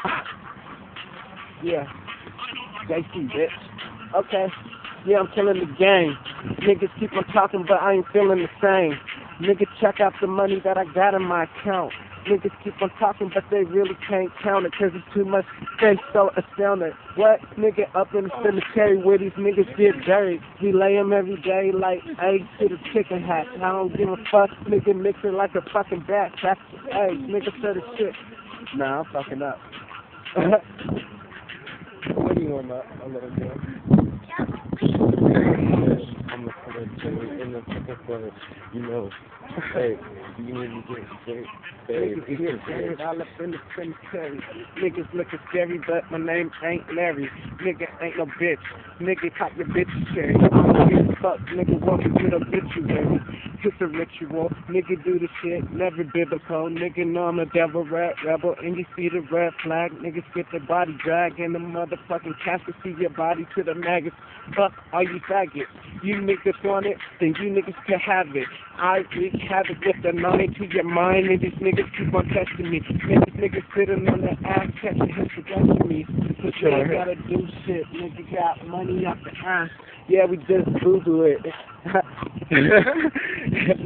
Yeah, JC, bitch. Okay. Yeah, I'm killing the game. Niggas keep on talking, but I ain't feeling the same. Niggas check out the money that I got in my account. Niggas keep on talking, but they really can't count it, cause it's too much. They so astounded. What? Nigga up in the cemetery where these niggas get buried. We lay 'em every day like eggs to the chicken hatch. I don't give a fuck, nigga mix it like a fucking bat. That's eggs, nigga said the shit. Nah, I'm fucking up. What do you want, a little bit? I'm the color Jimmy in the fucking flood, you know. Hey, you need to get straight. Niggas get buried all up in the cemetery. Niggas looking scary, but my name ain't Larry. Nigga ain't no bitch. Nigga pop your bitch cherry. I don't give a fuck, nigga walk into the obituary. It's a ritual, nigga do the shit, never biblical. Nigga know I'm a devil rat rebel, and you see the red flag. Niggas get their body dragged in the motherfucking casket, see your body to the maggots. Fuck all you faggots. You niggas want it, then you niggas can have it. I wreak havoc with the knowledge to your mind, and these niggas keep on testing me. Niggas sitting on the ass, catching him forgetting me. But you ain't gotta do shit, nigga got money up the ass. Yeah, we just boo-boo it.